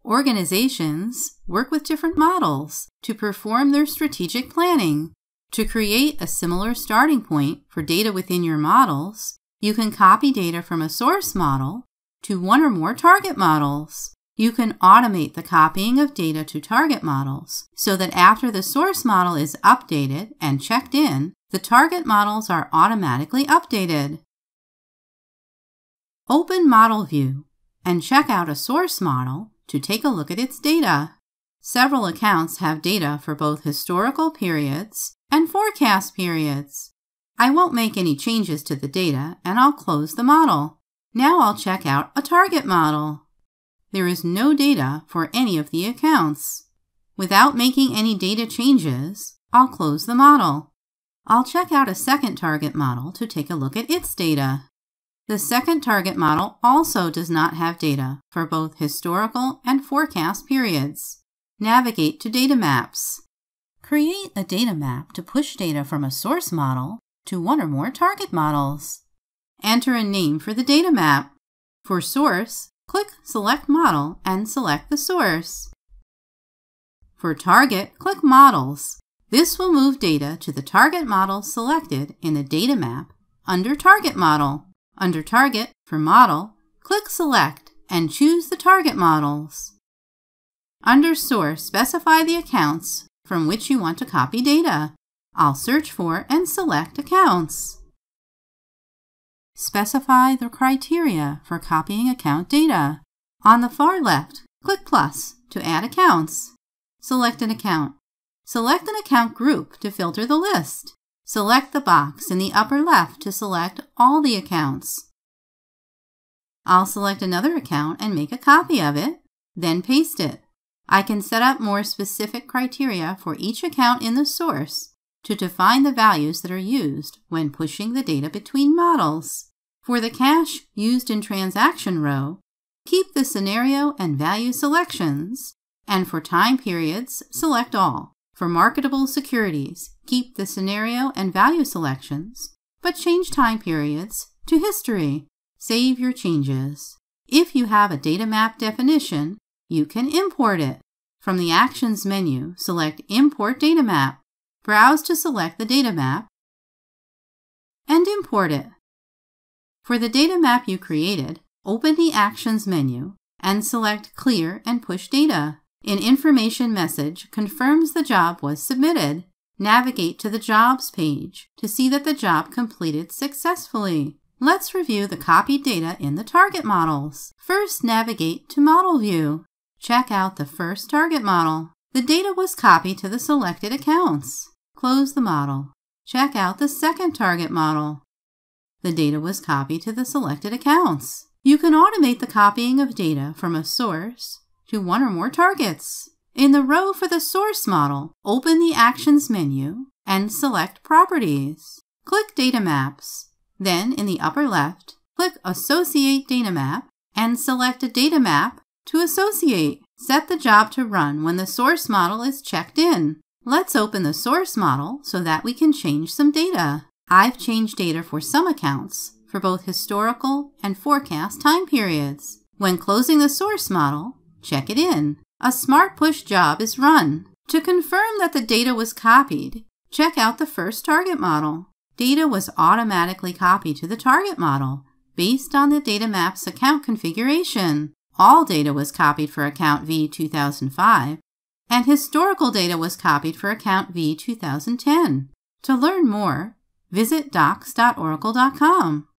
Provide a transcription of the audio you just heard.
Organizations work with different models to perform their strategic planning. To create a similar starting point for data within your models, you can copy data from a source model to one or more target models. You can automate the copying of data to target models so that after the source model is updated and checked in, the target models are automatically updated. Open Model View and check out a source model to take a look at its data. Several accounts have data for both historical periods and forecast periods. I won't make any changes to the data and I'll close the model. Now I'll check out a target model. There is no data for any of the accounts. Without making any data changes, I'll close the model. I'll check out a second target model to take a look at its data. The second target model also does not have data for both historical and forecast periods. Navigate to Data Maps. Create a data map to push data from a source model to one or more target models. Enter a name for the data map. For Source, click Select Model and select the source. For Target, click Models. This will move data to the target model selected in the data map under Target Model. Under Target, for Model, click Select and choose the target models. Under Source, specify the accounts from which you want to copy data. I'll search for and select Accounts. Specify the criteria for copying account data. On the far left, click plus to add accounts. Select an account. Select an account group to filter the list. Select the box in the upper left to select all the accounts. I'll select another account and make a copy of it, then paste it. I can set up more specific criteria for each account in the source to define the values that are used when pushing the data between models. For the cash used in transaction row, keep the scenario and value selections, and for time periods, select all. For marketable securities, keep the scenario and value selections, but change time periods to history. Save your changes. If you have a data map definition, you can import it. From the Actions menu, select Import Data Map. Browse to select the data map and import it. For the data map you created, open the Actions menu and select Clear and Push Data. An information message confirms the job was submitted. Navigate to the Jobs page to see that the job completed successfully. Let's review the copied data in the target models. First, navigate to Model View. Check out the first target model. The data was copied to the selected accounts. Close the model. Check out the second target model. The data was copied to the selected accounts. You can automate the copying of data from a source to one or more targets. In the row for the source model, open the Actions menu and select Properties. Click Data Maps. Then, in the upper left, click Associate Data Map and select a data map to associate. Set the job to run when the source model is checked in. Let's open the source model so that we can change some data. I've changed data for some accounts for both historical and forecast time periods. When closing the source model, check it in. A Smart Push job is run. To confirm that the data was copied, check out the first target model. Data was automatically copied to the target model based on the data map's account configuration. All data was copied for account V2005, and historical data was copied for account V2010. To learn more, visit docs.oracle.com.